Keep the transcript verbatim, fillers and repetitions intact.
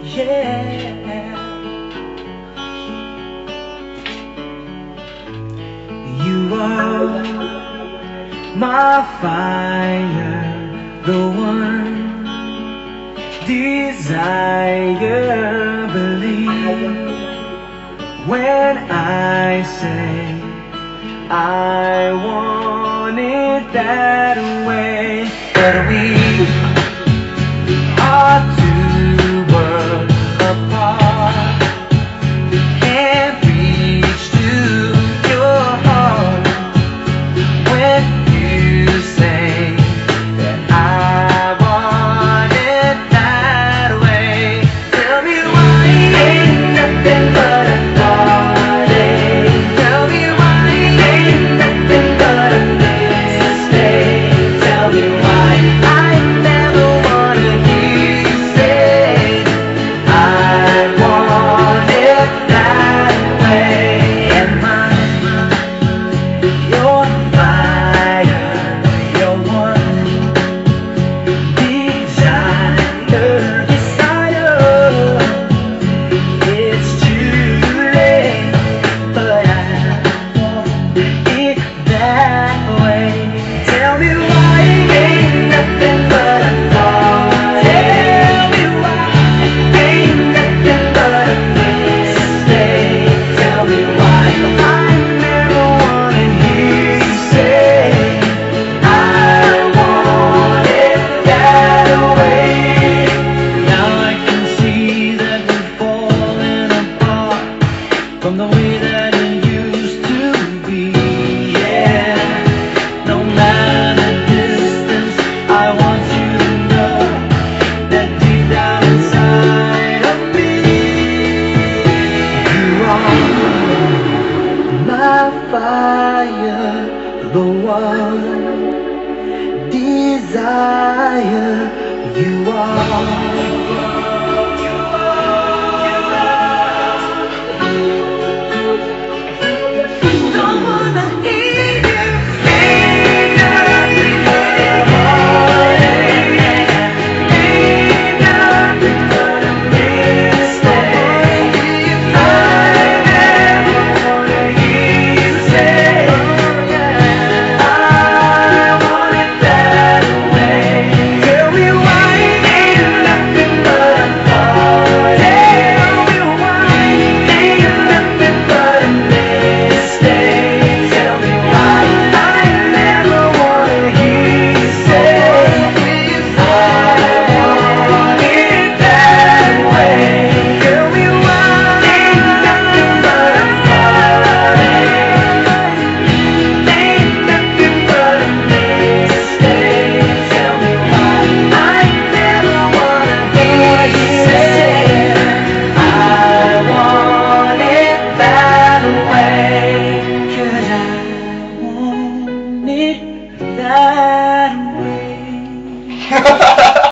yeah. You are my fire, the one desire. Believe when I say I want it that way. But we are two worlds apart. Can't reach to your heart when you say that I want it that way. Tell me why ain't nothing but a heartache. Tell me why ain't nothing but a mistake. Tell me why I never wanna hear you say I want it that way. Am I your fire, your one desire, desire? It's too late, but I want it that way. Tell me why ain't nothing but a thought. Tell me why ain't nothing but a mistake. Tell me why I never wanna hear you say I want it that way. Now I can see that we're falling apart from the way that it used to be, yeah. No matter the distance, I want you to know that deep down inside of me, you are my fire, the one desire. You are